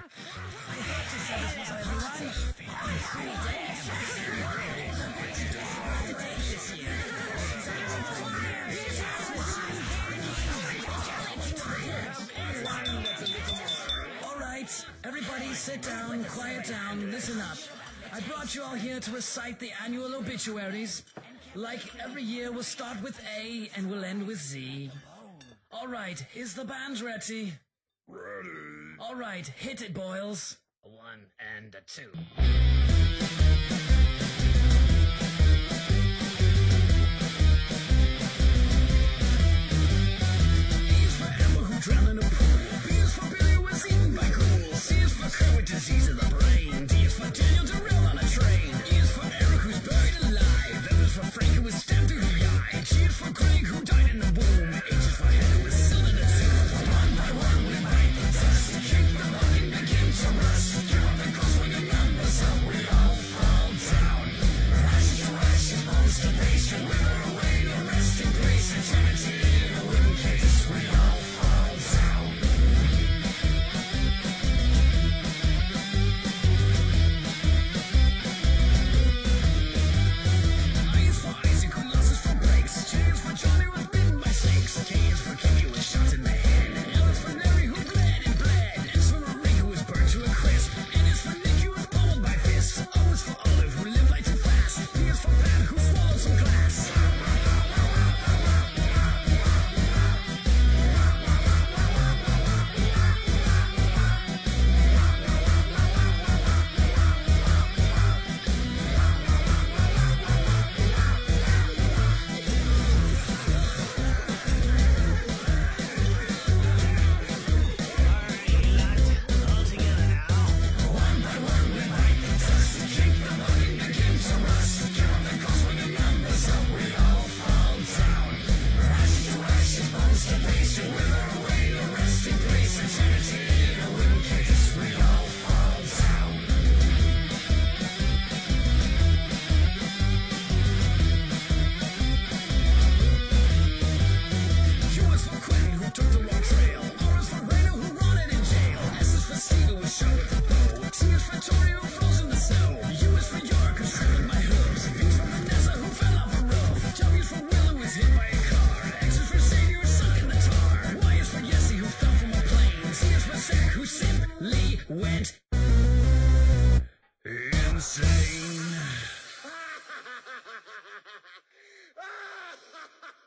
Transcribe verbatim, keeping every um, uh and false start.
thought you said this was everyone. Three days. This year. All right, everybody sit down, quiet down, listen up. I brought you all here to recite the annual obituaries. Like every year, we'll start with A and we'll end with Z. All right, is the band ready? Ready. All right, hit it, Boyles. A one and a two. E is for Emma who drowned in a pool. B is for Billy who was eaten by ghouls. C is for Kurt with disease of the brain. D is for Daniel derailed on a train. E is for Eric who's buried alive. F is for Frank who was stabbed through the eye. G is for Craig who died in the womb. H is for Heather who was sealed in a tomb. One by one we bite the dust. Kick the bucket begin to rust. Count the cost when the numbers up. We all fall down. Ashes to ashes, bones to nation. Wither away to rest in grace. Eternity in a wooden case. We all fall down. I is for Isaac who lost his foot breaks. J is for Johnny who was bitten by snakes. K is for Kenny who was shot in the head. L is for Larry who bled and bled. N is for Marie who was burned to a crisp. N is for Nick who was pummeled by fists. O is for Olive who lived life too fast. P is for Pat who swallowed some glass. One by one we bite the dust. Kick the bucket begin to rust. Count the cost when the numbers up. We all fall down. Ashes to ashes, bones to nation. Wither away to rest in grace. Eternity in a wooden case. We all fall down. Q is for Quentin who took the wrong trail. R is for Raina who rotted in jail. S is for Steve who was shot with a bow. T is for Tori who froze in the snow. U is for York who's trampled by hooves. V is for Vanessa who fell off a roof. W is for Will who was hit by a car. X is for Sadie who was sunk in the tar. Y is for Yessie who fell from a plane. Z is for Zach who simply went insane.